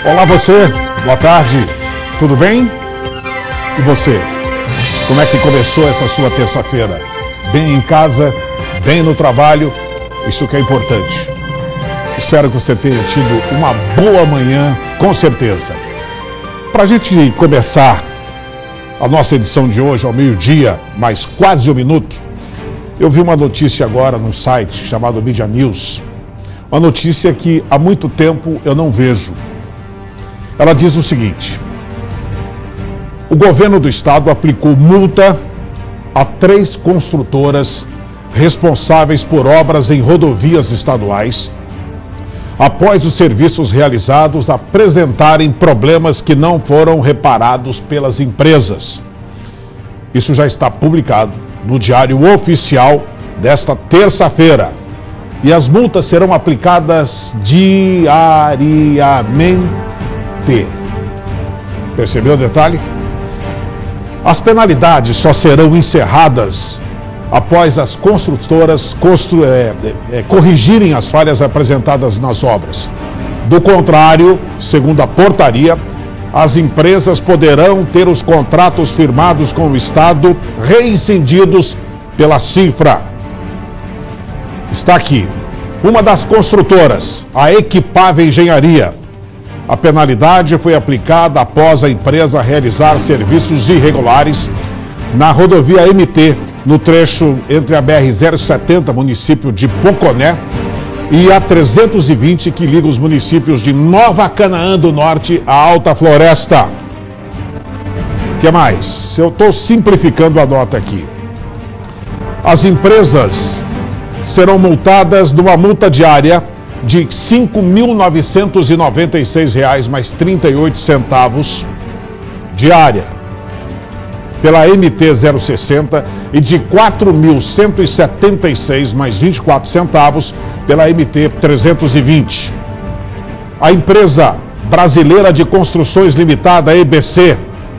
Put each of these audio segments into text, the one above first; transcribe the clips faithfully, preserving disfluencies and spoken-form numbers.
Olá você, boa tarde, tudo bem? E você? Como é que começou essa sua terça-feira? Bem em casa, bem no trabalho, isso que é importante. Espero que você tenha tido uma boa manhã, com certeza. Para a gente começar a nossa edição de hoje ao meio-dia, mais quase um minuto, eu vi uma notícia agora num site chamado Mídia News, uma notícia que há muito tempo eu não vejo. Ela diz o seguinte: o governo do estado aplicou multa a três construtoras responsáveis por obras em rodovias estaduais, após os serviços realizados apresentarem problemas que não foram reparados pelas empresas. Isso já está publicado no Diário Oficial desta terça-feira. E as multas serão aplicadas diariamente. Percebeu o detalhe? As penalidades só serão encerradas após as construtoras constru é, é, corrigirem as falhas apresentadas nas obras. Do contrário, segundo a portaria, as empresas poderão ter os contratos firmados com o Estado reincindidos pela cifra. Está aqui. Uma das construtoras, a Equipável Engenharia. A penalidade foi aplicada após a empresa realizar serviços irregulares na rodovia M T, no trecho entre a B R zero setenta, município de Poconé, e a trezentos e vinte, que liga os municípios de Nova Canaã do Norte à Alta Floresta. O que mais? Eu estou simplificando a nota aqui. As empresas serão multadas numa multa diária de cinco mil novecentos e noventa e seis reais mais trinta e oito centavos diária pela M T zero sessenta e de quatro mil cento e setenta e seis mais vinte e quatro centavos pela M T trezentos e vinte. A empresa brasileira de construções limitada, E B C,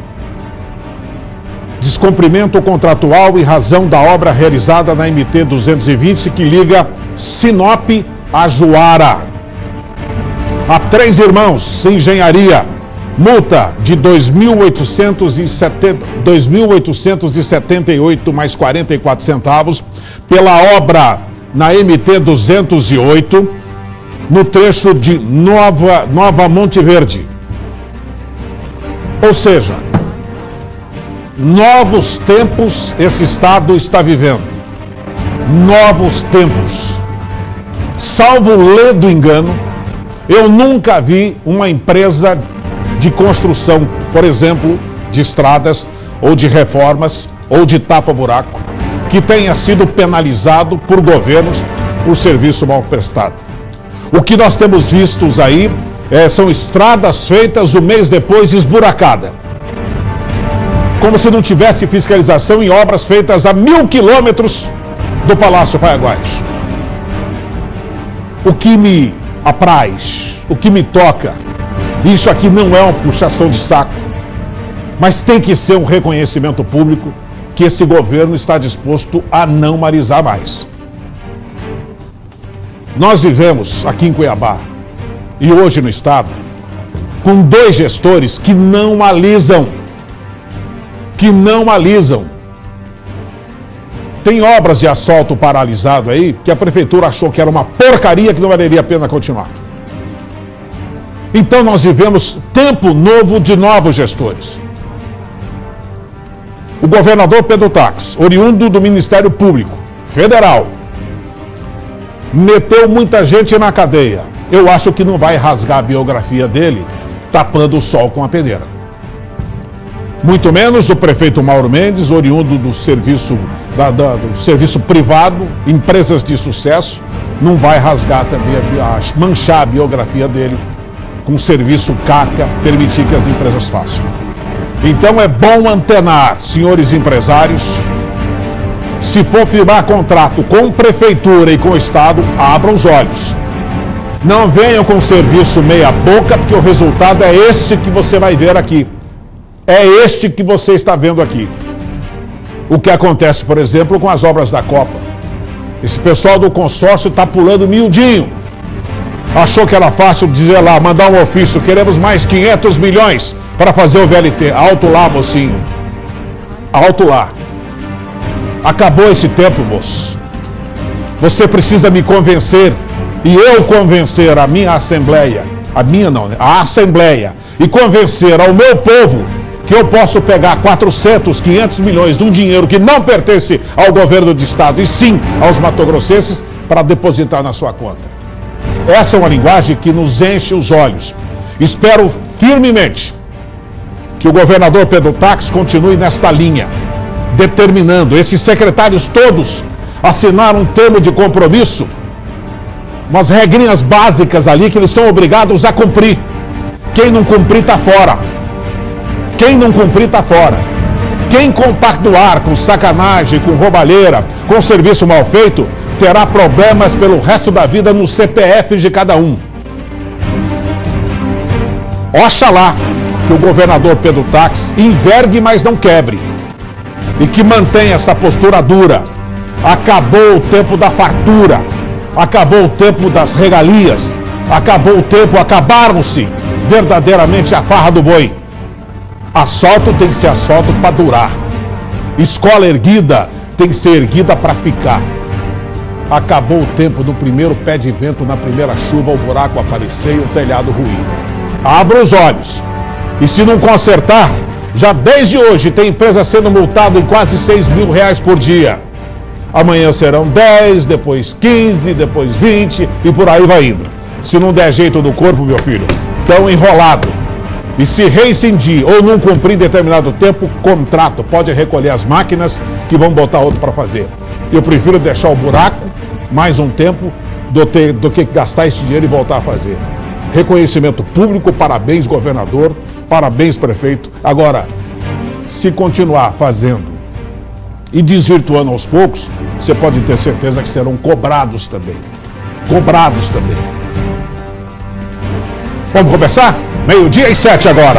descumprimento contratual em razão da obra realizada na M T duzentos e vinte que liga Sinop a Juara. A Três Irmãos Engenharia, multa de dois mil oitocentos e setenta e oito mais quarenta e quatro centavos pela obra na M T duzentos e oito, no trecho de Nova, Nova Monte Verde. Ou seja, novos tempos esse estado está vivendo. Novos tempos. Salvo ledo engano, eu nunca vi uma empresa de construção, por exemplo, de estradas, ou de reformas, ou de tapa-buraco, que tenha sido penalizado por governos por serviço mal prestado. O que nós temos vistos aí é, são estradas feitas um mês depois esburacada. Como se não tivesse fiscalização em obras feitas a mil quilômetros do Palácio Paiaguás. O que me apraz, o que me toca, isso aqui não é uma puxação de saco, mas tem que ser um reconhecimento público que esse governo está disposto a não marizar mais. Nós vivemos aqui em Cuiabá e hoje no estado com dois gestores que não alisam, que não alisam. Tem obras de asfalto paralisado aí que a prefeitura achou que era uma porcaria que não valeria a pena continuar. Então nós vivemos tempo novo de novos gestores. O governador Pedro Tax, oriundo do Ministério Público Federal, meteu muita gente na cadeia. Eu acho que não vai rasgar a biografia dele tapando o sol com a peneira. Muito menos o prefeito Mauro Mendes, oriundo do serviço, da, da, do serviço privado, empresas de sucesso, não vai rasgar também, a, a, manchar a biografia dele com serviço caca, permitir que as empresas façam. Então é bom antenar, senhores empresários, se for firmar contrato com prefeitura e com o Estado, abram os olhos. Não venham com serviço meia boca, porque o resultado é esse que você vai ver aqui. É este que você está vendo aqui. O que acontece, por exemplo, com as obras da Copa. Esse pessoal do consórcio está pulando miudinho. Achou que era fácil dizer lá, mandar um ofício, queremos mais quinhentos milhões para fazer o V L T. Alto lá, mocinho. Alto lá. Acabou esse tempo, moço. Você precisa me convencer e eu convencer a minha Assembleia, a minha não, né? A Assembleia, e convencer ao meu povo que eu posso pegar quatrocentos, quinhentos milhões de um dinheiro que não pertence ao governo do estado e sim aos matogrossenses para depositar na sua conta. Essa é uma linguagem que nos enche os olhos. Espero firmemente que o governador Pedro Táxi continue nesta linha, determinando. Esses secretários todos assinaram um termo de compromisso, umas regrinhas básicas ali que eles são obrigados a cumprir. Quem não cumprir está fora. Quem não cumprir está fora. Quem compactuar com sacanagem, com roubalheira, com serviço mal feito, terá problemas pelo resto da vida no C P F de cada um. Oxalá que o governador Pedro Táxi envergue, mas não quebre. E que mantenha essa postura dura. Acabou o tempo da fartura. Acabou o tempo das regalias. Acabou o tempo, acabaram-se verdadeiramente a farra do boi. Asfalto tem que ser asfalto para durar. Escola erguida tem que ser erguida para ficar. Acabou o tempo do primeiro pé de vento, na primeira chuva, o buraco aparecer e o telhado ruir. Abra os olhos. E se não consertar, já desde hoje tem empresa sendo multada em quase seis mil reais por dia. Amanhã serão dez, depois quinze, depois vinte e por aí vai indo. Se não der jeito no corpo, meu filho, tão enrolado. E se rescindir ou não cumprir em determinado tempo, contrato. Pode recolher as máquinas que vão botar outro para fazer. Eu prefiro deixar o buraco mais um tempo do, ter, do que gastar esse dinheiro e voltar a fazer. Reconhecimento público, parabéns governador, parabéns prefeito. Agora, se continuar fazendo e desvirtuando aos poucos, você pode ter certeza que serão cobrados também. Cobrados também. Vamos começar? Meio-dia e sete agora.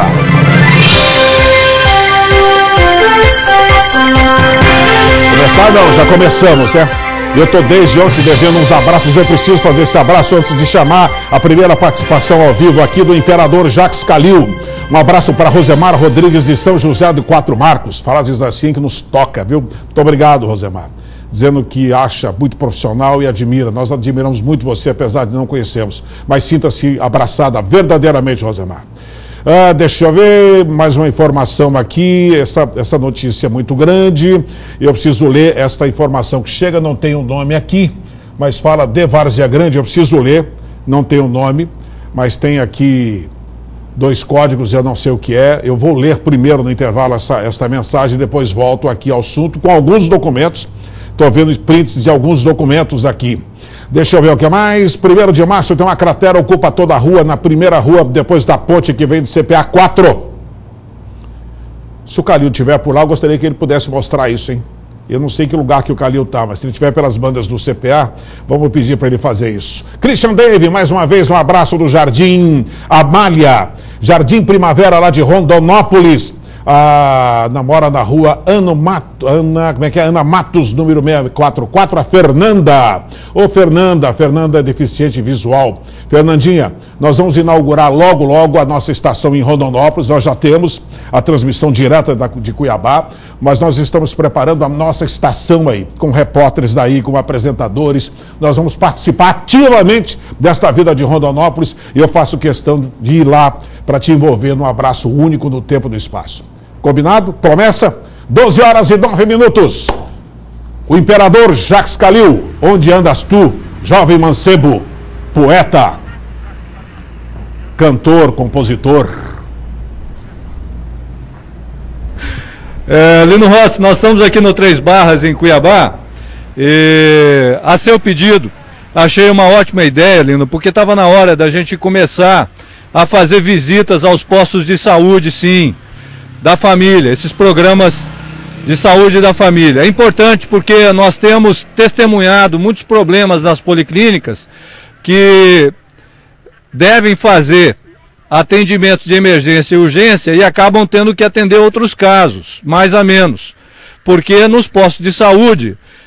Começar não, já começamos, né? Eu estou desde ontem devendo uns abraços, eu preciso fazer esse abraço antes de chamar a primeira participação ao vivo aqui do Imperador Jacques Calil. Um abraço para Rosemar Rodrigues de São José do Quatro Marcos, frases assim que nos toca, viu? Muito obrigado, Rosemar. Dizendo que acha muito profissional e admira. Nós admiramos muito você, apesar de não conhecermos. Mas sinta-se abraçada verdadeiramente, Rosemar. Ah, deixa eu ver, mais uma informação aqui, essa, essa notícia é muito grande, eu preciso ler esta informação que chega, não tem o um nome aqui, mas fala de Várzea Grande, eu preciso ler, não tem o um nome, mas tem aqui dois códigos, eu não sei o que é, eu vou ler primeiro no intervalo essa, essa mensagem, depois volto aqui ao assunto com alguns documentos, estou vendo prints de alguns documentos aqui. Deixa eu ver o que mais. Primeiro de março tem uma cratera, ocupa toda a rua, na primeira rua, depois da ponte que vem do C P A quatro. Se o Calil estiver por lá, eu gostaria que ele pudesse mostrar isso, hein? Eu não sei que lugar que o Calil está, mas se ele estiver pelas bandas do C P A, vamos pedir para ele fazer isso. Christian Dave, mais uma vez, um abraço do Jardim Amália. Jardim Primavera, lá de Rondonópolis. Ah, namora na rua Ana, Mato, Ana, como é que é? Ana Matos, número seiscentos e quarenta e quatro, a Fernanda. Ô Fernanda, Fernanda é deficiente visual. Fernandinha, nós vamos inaugurar logo, logo a nossa estação em Rondonópolis. Nós já temos a transmissão direta da, de Cuiabá, mas nós estamos preparando a nossa estação aí, com repórteres daí, com apresentadores. Nós vamos participar ativamente desta vida de Rondonópolis e eu faço questão de ir lá para te envolver num abraço único no tempo e no espaço. Combinado? Promessa? doze horas e nove minutos. O Imperador Jacques Calil, onde andas tu, jovem mancebo, poeta, cantor, compositor? É, Lino Rossi, nós estamos aqui no Três Barras, em Cuiabá, e a seu pedido, achei uma ótima ideia, Lino, porque estava na hora da gente começar a fazer visitas aos postos de saúde, sim, da família, esses programas de saúde da família. É importante porque nós temos testemunhado muitos problemas nas policlínicas que devem fazer atendimentos de emergência e urgência e acabam tendo que atender outros casos, mais a menos. Porque nos postos de saúde,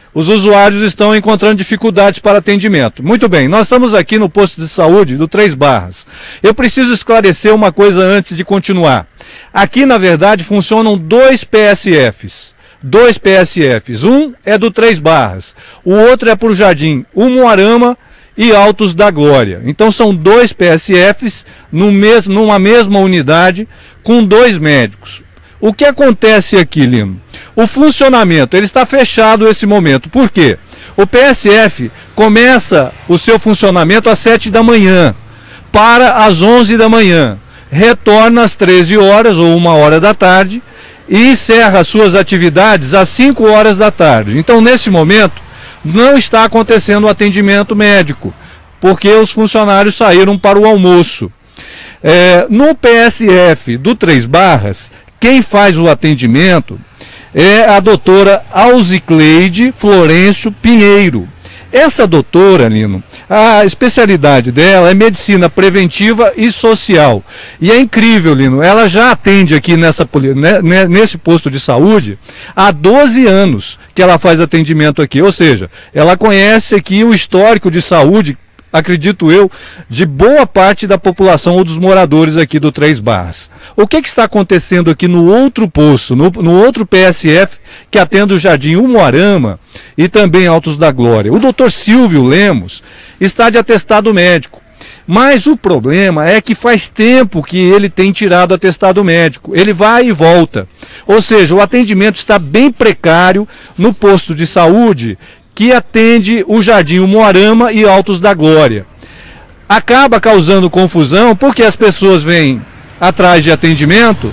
os usuários estão encontrando dificuldades para atendimento. Muito bem, nós estamos aqui no posto de saúde do Três Barras. Eu preciso esclarecer uma coisa antes de continuar. Aqui, na verdade, funcionam dois P S Fs. Dois P S Fs. Um é do Três Barras, o outro é para o Jardim Umuarama e Altos da Glória. Então são dois P S Fs no mesmo, numa mesma unidade com dois médicos. O que acontece aqui, Lino? O funcionamento, ele está fechado nesse momento. Por quê? O P S F começa o seu funcionamento às sete da manhã, para às onze da manhã, retorna às treze horas ou uma hora da tarde e encerra suas atividades às cinco horas da tarde. Então, nesse momento, não está acontecendo o atendimento médico, porque os funcionários saíram para o almoço. É, no P S F do Três Barras, quem faz o atendimento é a doutora Alzicleide Florencio Pinheiro. Essa doutora, Lino, a especialidade dela é medicina preventiva e social. E é incrível, Lino, ela já atende aqui nessa, né, nesse posto de saúde há doze anos que ela faz atendimento aqui. Ou seja, ela conhece aqui o histórico de saúde, acredito eu, de boa parte da população ou dos moradores aqui do Três Barras. O que, que está acontecendo aqui no outro posto, no, no outro P S F, que atende o Jardim Umuarama e também Altos da Glória? O doutor Silvio Lemos está de atestado médico. Mas o problema é que faz tempo que ele tem tirado atestado médico. Ele vai e volta. Ou seja, o atendimento está bem precário no posto de saúde que atende o Jardim Umuarama e Altos da Glória. Acaba causando confusão porque as pessoas vêm atrás de atendimento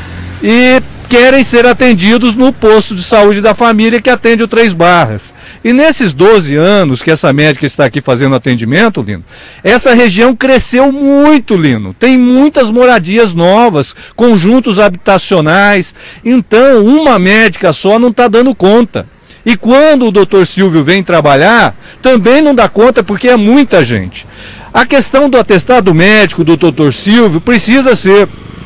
e querem ser atendidos no posto de saúde da família que atende o Três Barras. E nesses doze anos que essa médica está aqui fazendo atendimento, Lino, essa região cresceu muito, Lino. Tem muitas moradias novas, conjuntos habitacionais. Então, uma médica só não está dando conta. E quando o doutor Silvio vem trabalhar, também não dá conta porque é muita gente. A questão do atestado médico do doutor Silvio precisa ser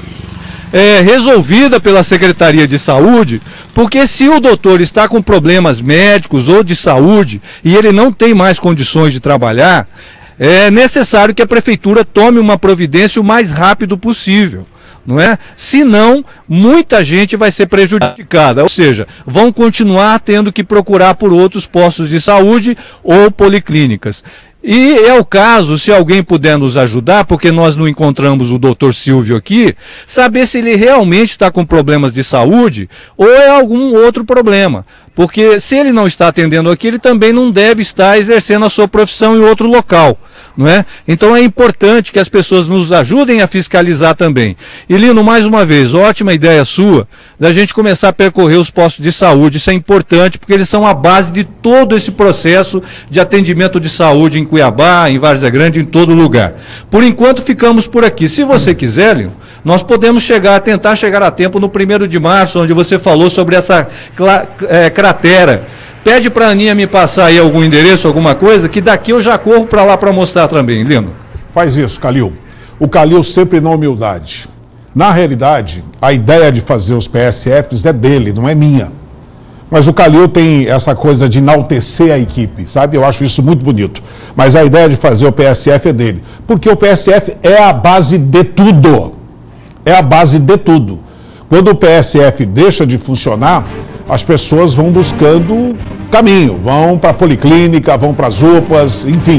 é, resolvida pela Secretaria de Saúde, porque se o doutor está com problemas médicos ou de saúde e ele não tem mais condições de trabalhar, é necessário que a Prefeitura tome uma providência o mais rápido possível. Não é? Senão, muita gente vai ser prejudicada, ou seja, vão continuar tendo que procurar por outros postos de saúde ou policlínicas. E é o caso, se alguém puder nos ajudar, porque nós não encontramos o doutor Silvio aqui, saber se ele realmente está com problemas de saúde ou é algum outro problema. Porque se ele não está atendendo aqui, ele também não deve estar exercendo a sua profissão em outro local, não é? Então é importante que as pessoas nos ajudem a fiscalizar também. E Lino, mais uma vez, ótima ideia sua, da gente começar a percorrer os postos de saúde. Isso é importante, porque eles são a base de todo esse processo de atendimento de saúde em Cuiabá, em Várzea Grande, em todo lugar. Por enquanto, ficamos por aqui. Se você quiser, Lino, nós podemos chegar, tentar chegar a tempo no primeiro de março, onde você falou sobre essa é, cratera. Pede para a Aninha me passar aí algum endereço, alguma coisa, que daqui eu já corro para lá para mostrar também, Lino. Faz isso, Calil. O Calil sempre na humildade. Na realidade, a ideia de fazer os P S Fs é dele, não é minha. Mas o Calil tem essa coisa de enaltecer a equipe, sabe? Eu acho isso muito bonito. Mas a ideia de fazer o P S F é dele. Porque o P S F é a base de tudo. É a base de tudo. Quando o P S F deixa de funcionar, as pessoas vão buscando caminho, vão para a policlínica, vão para as U P As, enfim.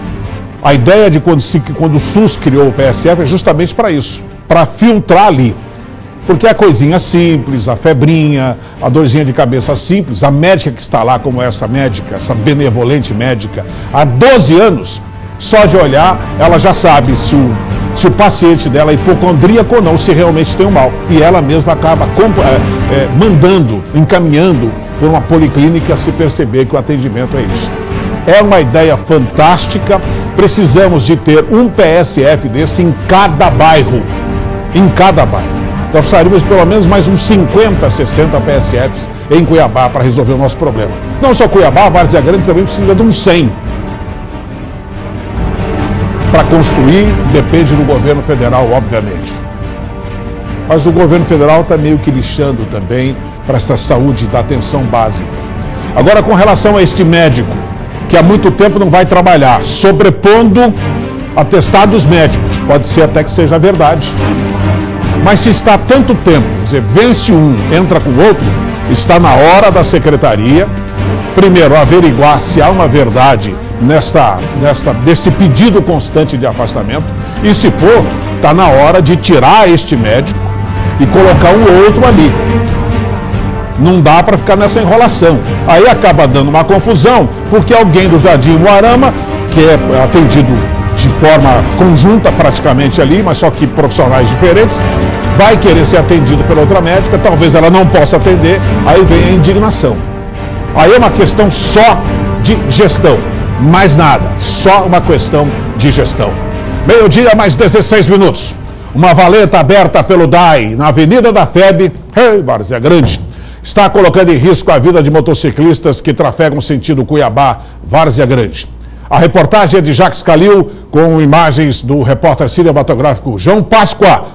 A ideia de quando, se, quando o SUS criou o P S F é justamente para isso, para filtrar ali. Porque a coisinha simples, a febrinha, a dorzinha de cabeça simples, a médica que está lá, como essa médica, essa benevolente médica, há doze anos, só de olhar, ela já sabe se o, se o paciente dela é hipocondríaco ou não, se realmente tem um mal. E ela mesma acaba é, é, mandando, encaminhando por uma policlínica se perceber que o atendimento é isso. É uma ideia fantástica, precisamos de ter um P S F desse em cada bairro, em cada bairro. Nós precisaríamos pelo menos mais uns cinquenta, sessenta P S Fs em Cuiabá para resolver o nosso problema. Não só Cuiabá, a Várzea Grande também precisa de uns cem. Para construir, depende do governo federal, obviamente. Mas o governo federal está meio que lixando também para essa saúde da atenção básica. Agora, com relação a este médico, que há muito tempo não vai trabalhar, sobrepondo atestados médicos, pode ser até que seja verdade. Mas se está há tanto tempo, quer dizer, vence um, entra com o outro, está na hora da secretaria, primeiro, averiguar se há uma verdade nesta, nesta, desse pedido constante de afastamento, e se for, está na hora de tirar este médico e colocar um outro ali. Não dá para ficar nessa enrolação. Aí acaba dando uma confusão, porque alguém do Jardim Moarama, que é atendido de forma conjunta praticamente ali, mas só que profissionais diferentes, vai querer ser atendido pela outra médica, talvez ela não possa atender, aí vem a indignação. Aí é uma questão só de gestão, mais nada, só uma questão de gestão. Meio-dia, mais dezesseis minutos. Uma valeta aberta pelo D A I na Avenida da F E B, hey, Várzea Grande, está colocando em risco a vida de motociclistas que trafegam sentido Cuiabá, Várzea Grande. A reportagem é de Jacques Calil, com imagens do repórter cinematográfico João Páscoa.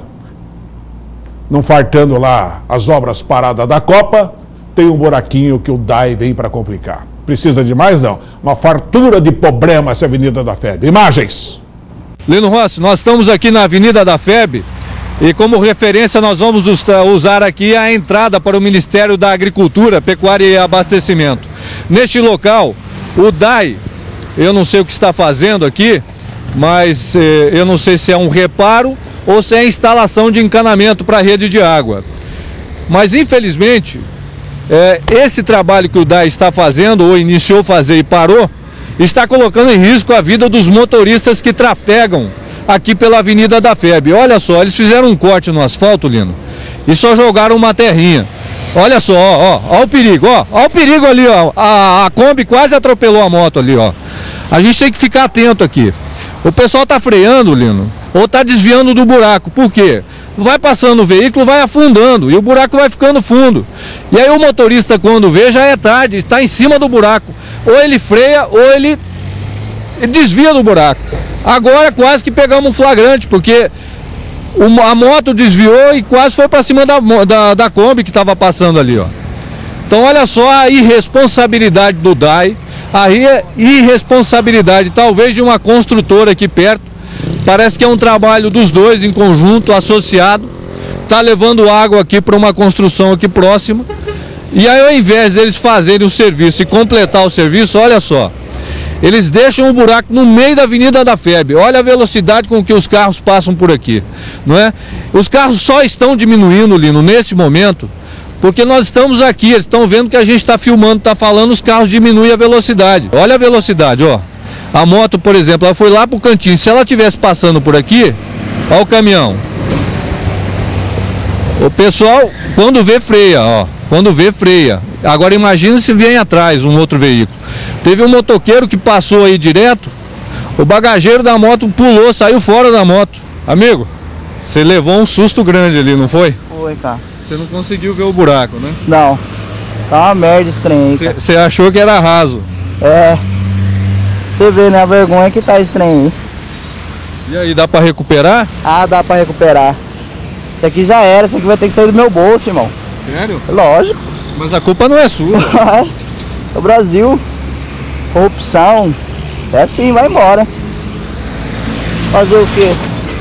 Não fartando lá as obras paradas da Copa, tem um buraquinho que o D A I vem para complicar. Precisa de mais, não? Uma fartura de problema essa Avenida da F E B. Imagens. Lino Rossi, nós estamos aqui na Avenida da F E B e como referência nós vamos usar aqui a entrada para o Ministério da Agricultura, Pecuária e Abastecimento. Neste local, o D A I, eu não sei o que está fazendo aqui, mas eh, eu não sei se é um reparo ou se é instalação de encanamento para a rede de água. Mas infelizmente, eh, esse trabalho que o D A I está fazendo, ou iniciou fazer e parou, está colocando em risco a vida dos motoristas que trafegam aqui pela Avenida da F E B. Olha só, eles fizeram um corte no asfalto, Lino, e só jogaram uma terrinha. Olha só, ó, ó, ó o perigo, ó, ó o perigo ali, ó, a, a Kombi quase atropelou a moto ali, ó. A gente tem que ficar atento aqui. O pessoal tá freando, Lino, ou tá desviando do buraco. Por quê? Vai passando o veículo, vai afundando e o buraco vai ficando fundo. E aí o motorista, quando vê, já é tarde, está em cima do buraco. Ou ele freia ou ele, ele desvia do buraco. Agora quase que pegamos um flagrante, porque o, a moto desviou e quase foi para cima da, da, da Kombi que estava passando ali, ó. Então olha só a irresponsabilidade do D A I, a irresponsabilidade talvez de uma construtora aqui perto. Parece que é um trabalho dos dois em conjunto, associado. Está levando água aqui para uma construção aqui próxima. E aí, ao invés deles fazerem o serviço e completar o serviço, olha só, eles deixam um buraco no meio da Avenida da F E B. Olha a velocidade com que os carros passam por aqui, não é? Os carros só estão diminuindo, Lino, nesse momento, porque nós estamos aqui, eles estão vendo que a gente está filmando, está falando, os carros diminuem a velocidade. Olha a velocidade, ó. A moto, por exemplo, ela foi lá para o cantinho. Se ela estivesse passando por aqui, ó o caminhão. O pessoal, quando vê, freia, ó. Quando vê, freia. Agora imagina se vem atrás um outro veículo. Teve um motoqueiro que passou aí direto, o bagageiro da moto pulou, saiu fora da moto. Amigo, você levou um susto grande ali, não foi? Foi, cara. Você não conseguiu ver o buraco, né? Não. Tá uma merda estranha aí, cara. Você achou que era raso. É. Você vê, né, a vergonha que tá estranho aí. E aí, dá pra recuperar? Ah, dá pra recuperar. Isso aqui já era, isso aqui vai ter que sair do meu bolso, irmão. Sério? Lógico. Mas a culpa não é sua. É o Brasil. Corrupção. É assim, vai embora. Fazer o quê?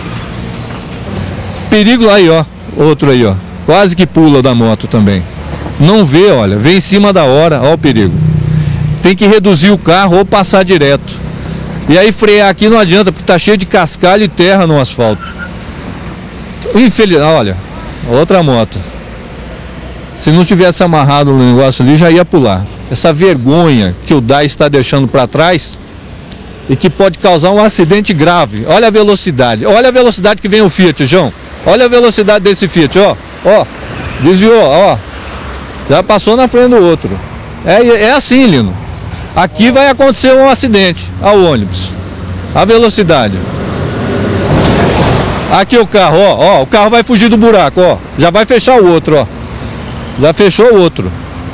Perigo aí, ó. Outro aí, ó. Quase que pula da moto também. Não vê, olha. Vem em cima da hora. Ó o perigo. Tem que reduzir o carro ou passar direto. E aí frear aqui não adianta, porque tá cheio de cascalho e terra no asfalto. Infeliz... Olha, outra moto. Se não tivesse amarrado o negócio ali, já ia pular. Essa vergonha que o D A I está deixando para trás e que pode causar um acidente grave. Olha a velocidade. Olha a velocidade que vem o Fiat, João. Olha a velocidade desse Fiat, ó. Ó, desviou, ó. Já passou na frente do outro. É, é assim, Lino. Aqui vai acontecer um acidente ao ônibus. A velocidade. Aqui o carro, ó, ó, o carro vai fugir do buraco, ó. Já vai fechar o outro, ó. Já fechou o outro.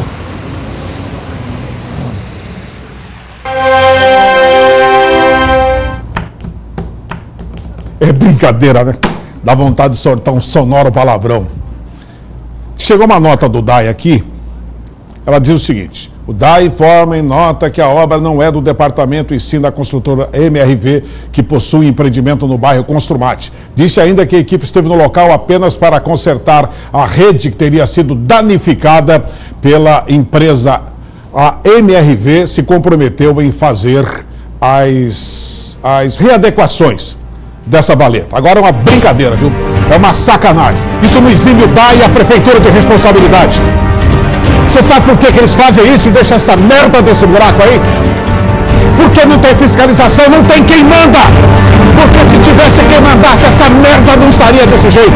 É brincadeira, né? Dá vontade de soltar um sonoro palavrão. Chegou uma nota do D A I aqui. Ela diz o seguinte: O D A I informa em nota que a obra não é do departamento e sim da construtora M R V, que possui empreendimento no bairro Construmate. Disse ainda que a equipe esteve no local apenas para consertar a rede que teria sido danificada pela empresa. A M R V se comprometeu em fazer as, as readequações dessa valeta. Agora é uma brincadeira, viu? É uma sacanagem. Isso não exime o D A I e a prefeitura de responsabilidade. Você sabe por que, que eles fazem isso e deixam essa merda desse buraco aí? Porque não tem fiscalização, não tem quem manda. Porque se tivesse quem mandasse, essa merda não estaria desse jeito.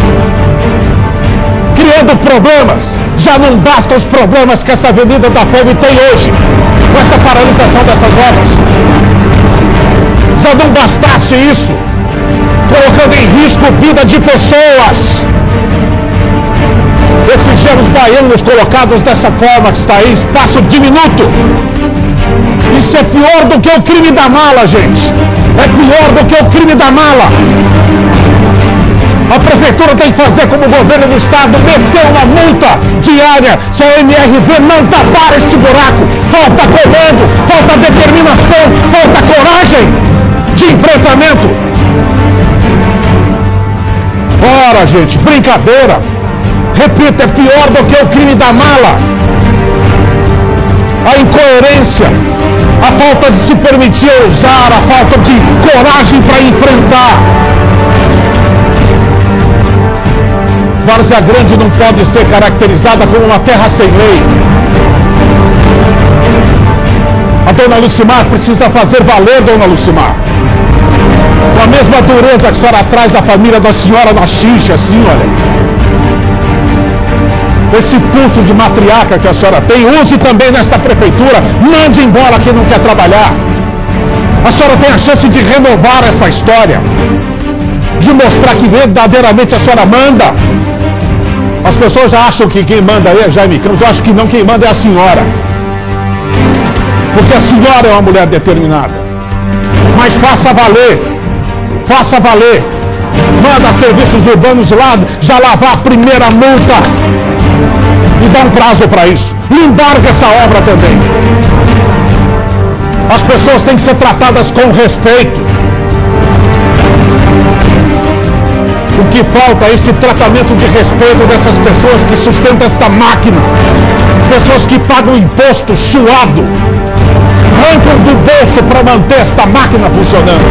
Criando problemas. Já não bastam os problemas que essa Avenida da Fome tem hoje, com essa paralisação dessas obras. Já não bastasse isso, colocando em risco a vida de pessoas. Esses gelos baianos colocados dessa forma que está aí, espaço diminuto. Isso é pior do que o crime da mala, gente. É pior do que o crime da mala. A prefeitura tem que fazer como o governo do estado, meter uma multa diária se a M R V não tapar este buraco. Falta comando, falta determinação, falta coragem de enfrentamento. Ora, gente, brincadeira. Repito, é pior do que o crime da mala. A incoerência, a falta de se permitir usar, a falta de coragem para enfrentar. Várzea Grande não pode ser caracterizada como uma terra sem lei. A dona Lucimar precisa fazer valer, dona Lucimar. Com a mesma dureza que a senhora traz da família da senhora na xincha, assim, olha. Esse pulso de matriarca que a senhora tem, use também nesta prefeitura. Mande embora quem não quer trabalhar. A senhora tem a chance de renovar essa história, de mostrar que verdadeiramente a senhora manda. As pessoas já acham que quem manda aí é Jaime Campos. Eu acho que não, quem manda é a senhora. Porque a senhora é uma mulher determinada. Mas faça valer. Faça valer. Manda serviços urbanos lá, já lavar a primeira multa. E dá um prazo para isso. E embarga essa obra também. As pessoas têm que ser tratadas com respeito. O que falta é esse tratamento de respeito dessas pessoas que sustentam esta máquina. Pessoas que pagam imposto suado, arrancam do bolso para manter esta máquina funcionando.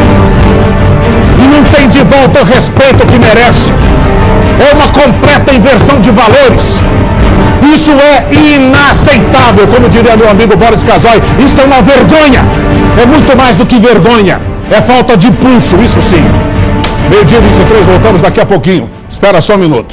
E não tem de volta o respeito que merece. É uma completa inversão de valores. Isso é inaceitável, como diria meu amigo Boris Casoy. Isso é uma vergonha. É muito mais do que vergonha. É falta de pulso, isso sim. Meio-dia vinte e três, voltamos daqui a pouquinho. Espera só um minuto.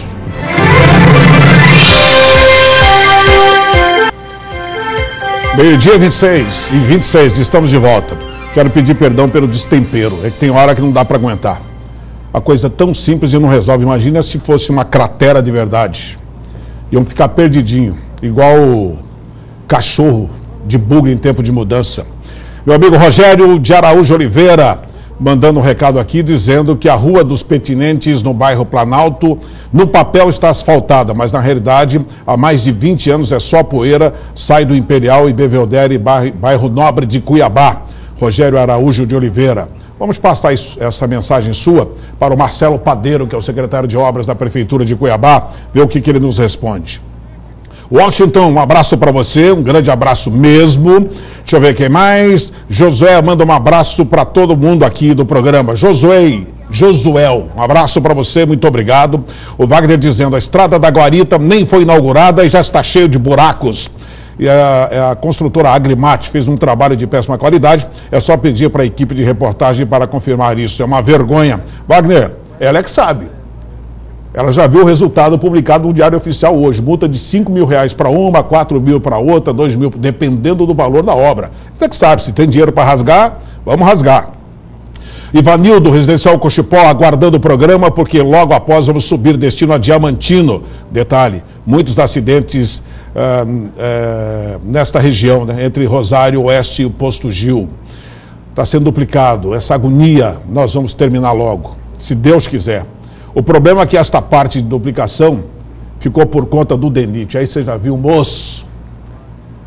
Meio-dia vinte e seis e vinte e seis, estamos de volta. Quero pedir perdão pelo destempero. É que tem hora que não dá para aguentar. A coisa tão simples e não resolve. Imagina se fosse uma cratera de verdade. Iam ficar perdidinho, igual cachorro de bug em tempo de mudança. Meu amigo Rogério de Araújo Oliveira, mandando um recado aqui, dizendo que a Rua dos Petinentes, no bairro Planalto, no papel está asfaltada, mas na realidade, há mais de vinte anos é só poeira, sai do Imperial e Belvedere, bairro Nobre de Cuiabá. Rogério Araújo de Oliveira. Vamos passar isso, essa mensagem sua para o Marcelo Padeiro, que é o secretário de Obras da Prefeitura de Cuiabá, ver o que, que ele nos responde. Washington, um abraço para você, um grande abraço mesmo. Deixa eu ver quem mais. Josué manda um abraço para todo mundo aqui do programa. Josué, Josuel, um abraço para você, muito obrigado. O Wagner dizendo, a estrada da Guarita nem foi inaugurada e já está cheio de buracos. E a, a construtora Agrimate fez um trabalho de péssima qualidade. É só pedir para a equipe de reportagem para confirmar isso. É uma vergonha. Wagner, ela é que sabe. Ela já viu o resultado publicado no Diário Oficial hoje. Multa de cinco mil reais para uma, quatro mil para outra, dois mil, dependendo do valor da obra. Você que sabe, se tem dinheiro para rasgar, vamos rasgar. Ivanildo, Residencial Cochipó, aguardando o programa, porque logo após vamos subir destino a Diamantino. Detalhe, muitos acidentes uh, uh, nesta região, né, entre Rosário Oeste e o Posto Gil. Está sendo duplicado. Essa agonia nós vamos terminar logo, se Deus quiser. O problema é que esta parte de duplicação ficou por conta do D E N I T. Aí você já viu, moço,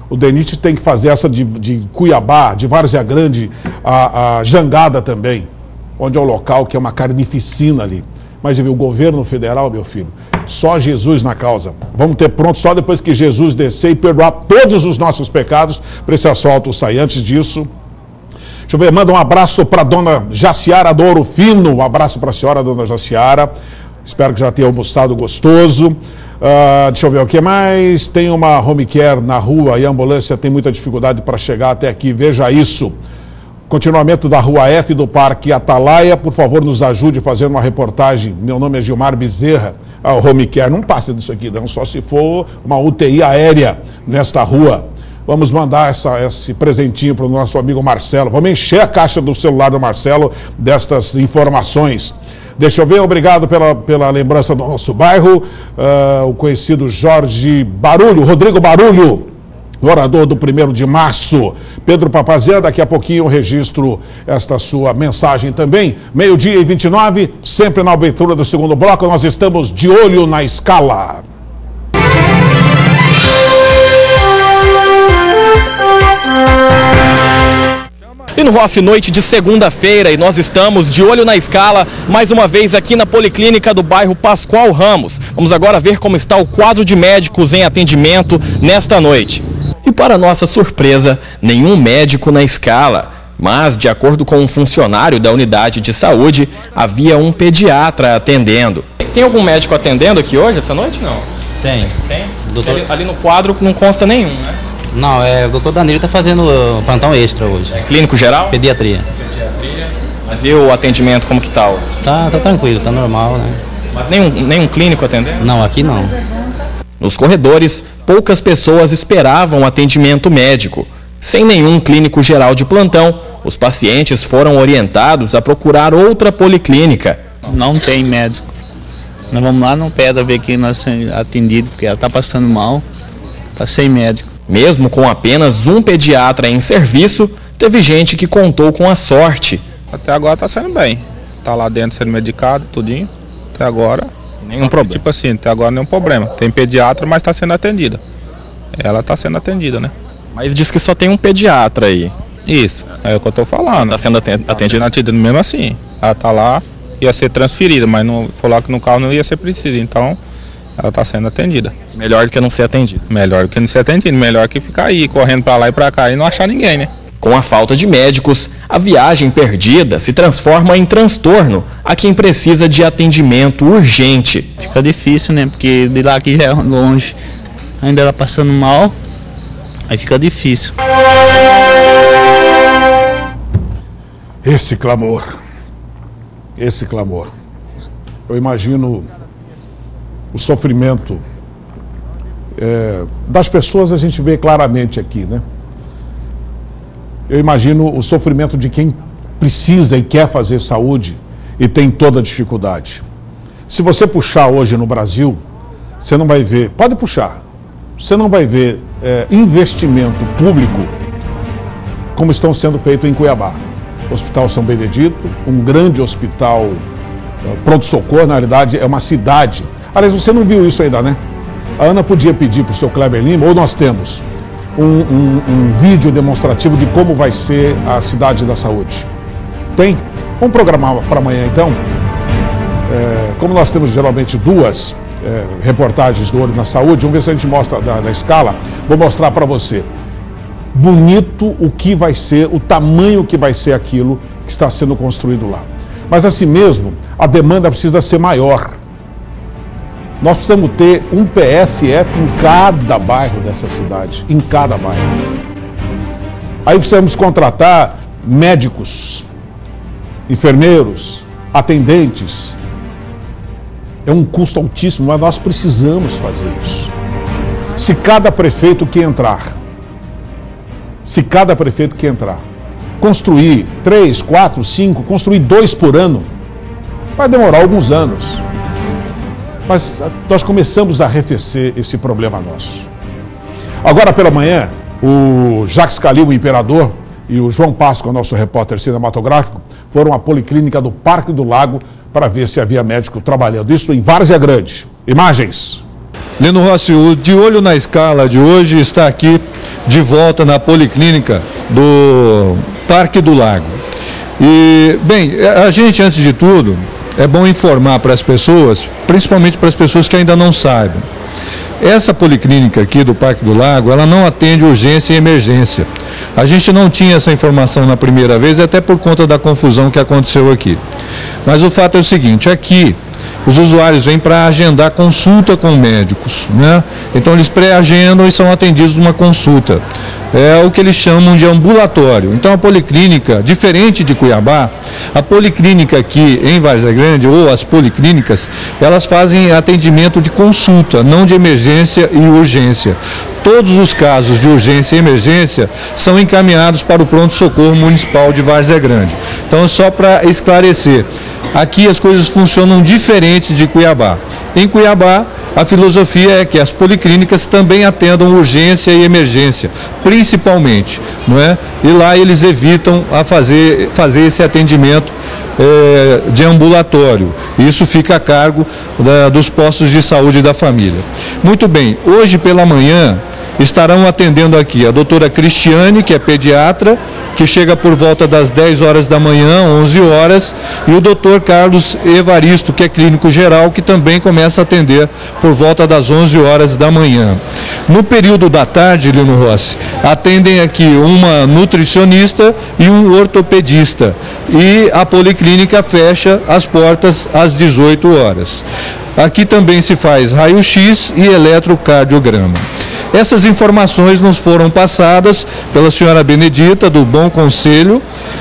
O DENIT tem que fazer essa de, de Cuiabá, de Várzea Grande, a, a Jangada também, onde é o local que é uma carnificina ali. Mas o governo federal, meu filho, só Jesus na causa. Vamos ter pronto só depois que Jesus descer e perdoar todos os nossos pecados para esse asfalto sair. Antes disso, deixa eu ver, manda um abraço para a dona Jaciara do Ouro Fino. Um abraço para a senhora, dona Jaciara. Espero que já tenha almoçado gostoso. Uh, deixa eu ver o que mais. Tem uma home care na rua e a ambulância tem muita dificuldade para chegar até aqui. Veja isso. Continuamento da Rua F do Parque Atalaia. Por favor, nos ajude fazendo uma reportagem. Meu nome é Gilmar Bezerra. A home care não passa disso aqui, não. Só se for uma U T I aérea nesta rua. Vamos mandar essa, esse presentinho para o nosso amigo Marcelo. Vamos encher a caixa do celular do Marcelo destas informações. Deixa eu ver, obrigado pela, pela lembrança do nosso bairro. Uh, o conhecido Jorge Barulho, Rodrigo Barulho, morador do primeiro de março. Pedro Papazian, daqui a pouquinho eu registro esta sua mensagem também. Meio-dia e vinte e nove, sempre na abertura do segundo bloco, nós estamos de olho na escala. Lino Rossi, noite de segunda-feira, e nós estamos de olho na escala, mais uma vez aqui na Policlínica do bairro Pascoal Ramos. Vamos agora ver como está o quadro de médicos em atendimento nesta noite. E para nossa surpresa, nenhum médico na escala, mas de acordo com um funcionário da unidade de saúde, havia um pediatra atendendo. Tem algum médico atendendo aqui hoje, essa noite, não? Tem. Tem? Doutor... Ali, ali no quadro não consta nenhum, né? Não, é, o doutor Danilo está fazendo uh, plantão extra hoje. É clínico geral? Pediatria. Pediatria. Mas e o atendimento, como que tá? Tá, tá tranquilo, tá normal, né? Mas nenhum, nenhum clínico atendendo? Não, aqui não. Nos corredores, poucas pessoas esperavam atendimento médico. Sem nenhum clínico geral de plantão, os pacientes foram orientados a procurar outra policlínica. Não tem médico. Nós vamos lá no pé da ver quem nós somos atendidos, porque ela está passando mal, está sem médico. Mesmo com apenas um pediatra em serviço, teve gente que contou com a sorte. Até agora está sendo bem. Está lá dentro sendo medicado, tudinho. Até agora, nenhum problema. Tipo assim, até agora nenhum problema. Tem pediatra, mas está sendo atendida. Ela está sendo atendida, né? Mas diz que só tem um pediatra aí. Isso, é o que eu estou falando. Está sendo atendida? Tá sendo atendida mesmo assim. Ela está lá, ia ser transferida, mas não, falou que no carro não ia ser preciso. Então, ela está sendo atendida. Melhor do que não ser atendida. Melhor do que não ser atendido. Melhor que ficar aí, correndo para lá e para cá e não achar ninguém, né? Com a falta de médicos, a viagem perdida se transforma em transtorno a quem precisa de atendimento urgente. Fica difícil, né? Porque de lá aqui já é longe. Ainda ela passando mal, aí fica difícil. Esse clamor, esse clamor. Eu imagino o sofrimento é, das pessoas, a gente vê claramente aqui, né? Eu imagino o sofrimento de quem precisa e quer fazer saúde e tem toda a dificuldade. Se você puxar hoje no Brasil, você não vai ver, pode puxar, você não vai ver é, investimento público como estão sendo feitos em Cuiabá. Hospital São Benedito, um grande hospital é, pronto-socorro, na realidade é uma cidade. Aliás, você não viu isso ainda, né? A Ana podia pedir para o seu Kleber Lima, ou nós temos um, um, um vídeo demonstrativo de como vai ser a cidade da saúde. Tem? Vamos programar para amanhã, então? É, como nós temos geralmente duas é, reportagens do Olho na Saúde, vamos ver se a gente mostra da, da escala. Vou mostrar para você. Bonito o que vai ser, o tamanho que vai ser aquilo que está sendo construído lá. Mas assim mesmo, a demanda precisa ser maior. Nós precisamos ter um P S F em cada bairro dessa cidade, em cada bairro. Aí precisamos contratar médicos, enfermeiros, atendentes. É um custo altíssimo, mas nós precisamos fazer isso. Se cada prefeito que entrar, se cada prefeito que entrar, construir três, quatro, cinco, construir dois por ano, vai demorar alguns anos. Mas nós começamos a arrefecer esse problema nosso. Agora pela manhã, o Jacques Calil, o Imperador, e o João Páscoa, nosso repórter cinematográfico, foram à Policlínica do Parque do Lago para ver se havia médico trabalhando. Isso em Várzea Grande. Imagens. Lino Rossi, o De Olho na Escala de hoje está aqui de volta na Policlínica do Parque do Lago. E, bem, a gente, antes de tudo, é bom informar para as pessoas, principalmente para as pessoas que ainda não saibam. Essa policlínica aqui do Parque do Lago, ela não atende urgência e emergência. A gente não tinha essa informação na primeira vez, até por conta da confusão que aconteceu aqui. Mas o fato é o seguinte, aqui os usuários vêm para agendar consulta com médicos, né? Então eles pré-agendam e são atendidos numa consulta. É o que eles chamam de ambulatório. Então a policlínica, diferente de Cuiabá, a policlínica aqui em Várzea Grande, ou as policlínicas, elas fazem atendimento de consulta, não de emergência e urgência. Todos os casos de urgência e emergência são encaminhados para o pronto-socorro municipal de Várzea Grande. Então, só para esclarecer, aqui as coisas funcionam diferentes de Cuiabá. Em Cuiabá, a filosofia é que as policlínicas também atendam urgência e emergência, principalmente, não é? E lá eles evitam a fazer, fazer esse atendimento é, de ambulatório. Isso fica a cargo da, dos postos de saúde da família. Muito bem, hoje pela manhã estarão atendendo aqui a doutora Cristiane, que é pediatra, que chega por volta das dez horas da manhã, onze horas, e o doutor Carlos Evaristo, que é clínico geral, que também começa a atender por volta das onze horas da manhã. No período da tarde, Lino Rossi, atendem aqui uma nutricionista e um ortopedista, e a policlínica fecha as portas às dezoito horas. Aqui também se faz raio-x e eletrocardiograma. Essas informações nos foram passadas pela senhora Benedita, do Bom Conselho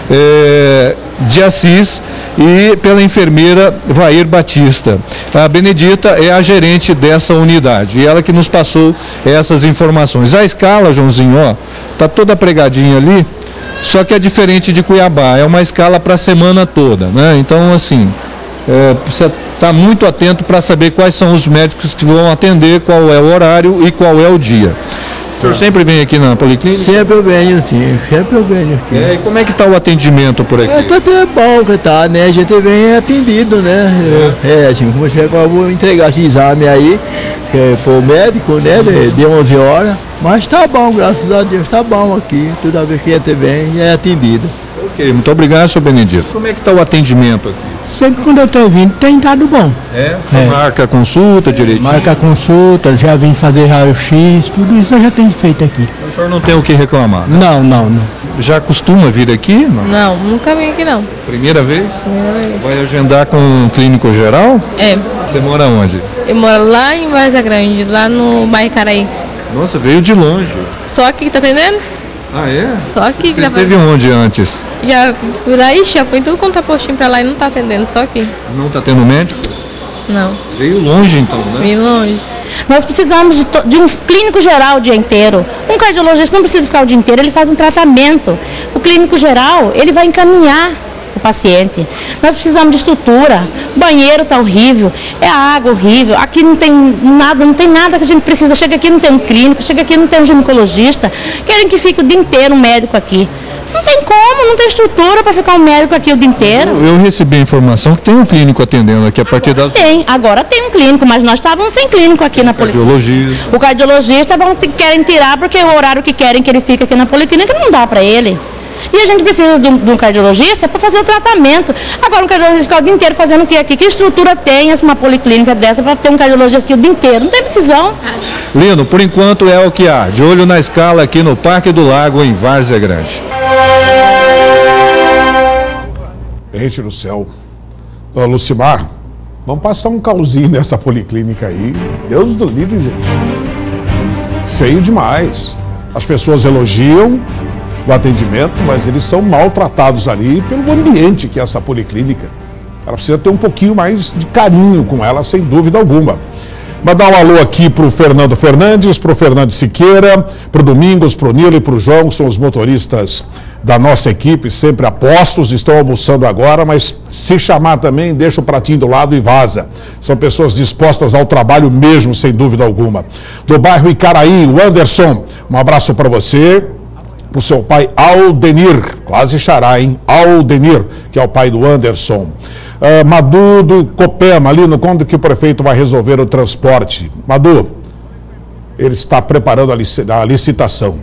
eh, de Assis, e pela enfermeira Vair Batista. A Benedita é a gerente dessa unidade e ela que nos passou essas informações. A escala, Joãozinho, ó, tá toda pregadinha ali, só que é diferente de Cuiabá, é uma escala para a semana toda, né? Então, assim, é, precisa estar muito atento para saber quais são os médicos que vão atender, qual é o horário e qual é o dia. O senhor sempre vem aqui na policlínica? Sempre eu venho, sim, sempre eu venho aqui. É, e como é que está o atendimento por aqui? É, tá até bom que tá, né? A gente vem atendido, né? É, é assim, como você eu vou entregar esse exame aí é, para o médico, né? De, de onze horas, mas tá bom, graças a Deus, tá bom aqui. Toda vez que entra vem é atendido. Ok, muito obrigado, senhor Benedito. Como é que está o atendimento aqui? Sempre quando eu estou vindo tem dado bom. É? Você é. marca a consulta direitinho? Marca a consulta, já vim fazer raio-x, tudo isso eu já tenho feito aqui. O senhor não tem o que reclamar, né? Não, não, não. Já costuma vir aqui? Não, não nunca vim aqui não. Primeira vez? Primeira vez. Vai agendar com um clínico geral? É. Você mora onde? Eu moro lá em Várzea Grande, lá no bairro Caraí. Nossa, veio de longe. Só aqui, tá entendendo? Ah, é? Só aqui. Você esteve onde antes? Já fui lá, ixi, já fui tudo quanto é postinho pra lá e não tá atendendo, só aqui. Não tá tendo médico? Não. Veio longe então, né? Veio longe. Nós precisamos de, de um clínico geral o dia inteiro. Um cardiologista não precisa ficar o dia inteiro, ele faz um tratamento. O clínico geral, ele vai encaminhar o paciente. Nós precisamos de estrutura, o banheiro está horrível, é a água horrível, aqui não tem nada, não tem nada que a gente precisa. Chega aqui não tem um clínico, chega aqui não tem um ginecologista, querem que fique o dia inteiro um médico aqui. Não tem como, não tem estrutura para ficar um médico aqui o dia inteiro. Eu, eu recebi a informação que tem um clínico atendendo aqui a partir das... Tem, agora tem um clínico, mas nós estávamos sem clínico aqui na policlínica. Cardiologista. O cardiologista vão, querem tirar porque o horário que querem que ele fique aqui na policlínica não dá para ele. E a gente precisa de um, de um cardiologista para fazer o tratamento. Agora um cardiologista ficar o dia inteiro fazendo o que aqui? Que estrutura tem uma policlínica dessa para ter um cardiologista aqui o dia inteiro? Não tem precisão. Lino, por enquanto é o que há. De olho na escala aqui no Parque do Lago, em Várzea Grande. Gente do céu. Ô, Lucimar, vamos passar um calzinho nessa policlínica aí. Deus do livre, gente. Feio demais. As pessoas elogiam o atendimento, mas eles são maltratados ali pelo ambiente que é essa policlínica. Ela precisa ter um pouquinho mais de carinho com ela, sem dúvida alguma. Mandar um alô aqui para o Fernando Fernandes, para o Fernando Siqueira, para o Domingos, para o Nilo e para o João, que são os motoristas da nossa equipe, sempre apostos, estão almoçando agora, mas se chamar também, deixa o pratinho do lado e vaza. São pessoas dispostas ao trabalho mesmo, sem dúvida alguma. Do bairro Icaraí, o Anderson, um abraço para você. Para o seu pai Aldenir, quase xará, hein? Aldenir, que é o pai do Anderson. Uh, Madu do Copema, ali no quando que o prefeito vai resolver o transporte? Madu, ele está preparando a, lic a licitação.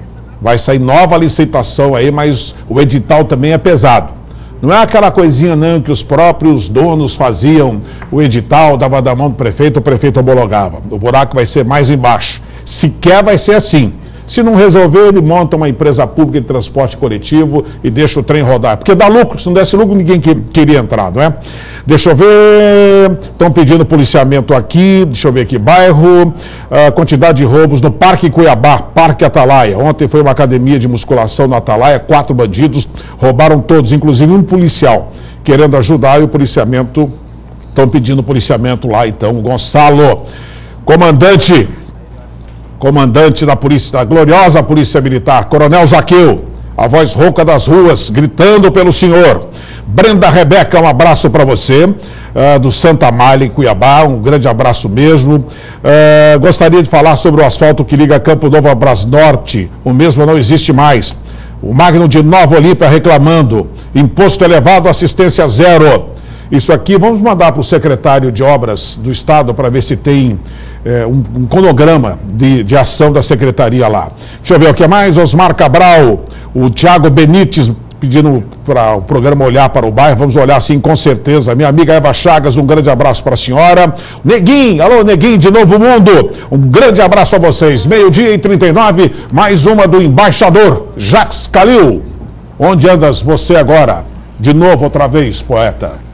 Vai sair nova licitação aí, mas o edital também é pesado. Não é aquela coisinha não que os próprios donos faziam o edital, dava da mão do prefeito, o prefeito homologava. O buraco vai ser mais embaixo. Sequer vai ser assim. Se não resolver, ele monta uma empresa pública de transporte coletivo e deixa o trem rodar. Porque dá lucro, se não desse lucro, ninguém que, queria entrar, não é? Deixa eu ver, estão pedindo policiamento aqui, deixa eu ver aqui, bairro, a quantidade de roubos no Parque Cuiabá, Parque Atalaia. Ontem foi uma academia de musculação no Atalaia, quatro bandidos roubaram todos, inclusive um policial, querendo ajudar e o policiamento, estão pedindo policiamento lá então, Gonçalo. Comandante... Comandante da polícia, da gloriosa Polícia Militar, Coronel Zaqueu, a voz rouca das ruas, gritando pelo senhor. Brenda Rebeca, um abraço para você, uh, do Santa Amália, em Cuiabá, um grande abraço mesmo. Uh, gostaria de falar sobre o asfalto que liga Campo Novo a Brasnorte, o mesmo não existe mais. O Magno de Nova Olímpia reclamando, imposto elevado, assistência zero. Isso aqui, vamos mandar para o secretário de Obras do Estado para ver se tem é, um, um cronograma de, de ação da secretaria lá. Deixa eu ver o que mais. Osmar Cabral, o Tiago Benites pedindo para o programa olhar para o bairro. Vamos olhar sim, com certeza. Minha amiga Eva Chagas, um grande abraço para a senhora. Neguinho, alô Neguinho de Novo Mundo, um grande abraço a vocês. Meio-dia e trinta e nove, mais uma do embaixador Jacques Calil. Onde andas você agora? De novo, outra vez, poeta.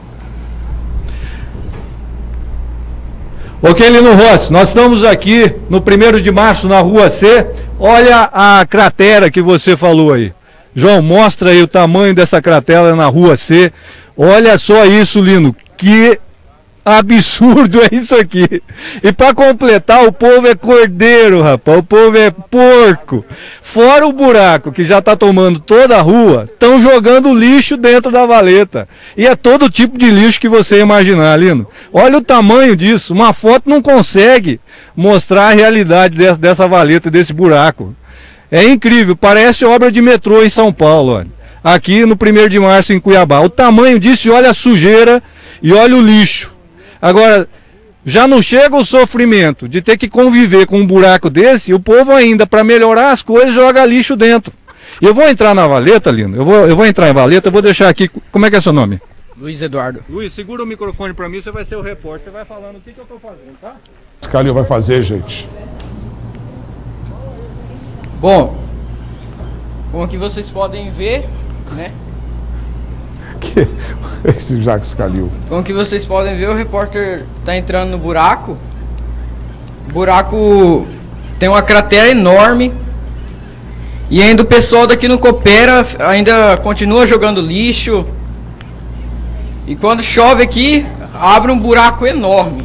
Ok, Lino Rossi, nós estamos aqui no primeiro de março na Rua C. Olha a cratera que você falou aí. João, mostra aí o tamanho dessa cratera na Rua C. Olha só isso, Lino. Que absurdo é isso aqui. E para completar, o povo é cordeiro, rapaz. O povo é porco. Fora o buraco que já está tomando toda a rua, estão jogando lixo dentro da valeta. E é todo tipo de lixo que você imaginar, Lino. Olha o tamanho disso. Uma foto não consegue mostrar a realidade dessa, dessa valeta, desse buraco. É incrível. Parece obra de metrô em São Paulo, olha. Aqui no primeiro de março em Cuiabá. O tamanho disso, olha a sujeira e olha o lixo. Agora, já não chega o sofrimento de ter que conviver com um buraco desse, e o povo ainda, para melhorar as coisas, joga lixo dentro. E eu vou entrar na valeta, Lino, eu vou, eu vou entrar em valeta, eu vou deixar aqui, como é que é seu nome? Luiz Eduardo. Luiz, segura o microfone para mim, você vai ser o repórter, você vai falando o que, que eu estou fazendo, tá? Esse Calil vai fazer, gente. Bom, como que vocês podem ver, né? Que... Esse Jacques Calil. Como que vocês podem ver, o repórter está entrando no buraco. O buraco tem uma cratera enorme. E ainda o pessoal daqui não coopera, ainda continua jogando lixo. E quando chove aqui, abre um buraco enorme.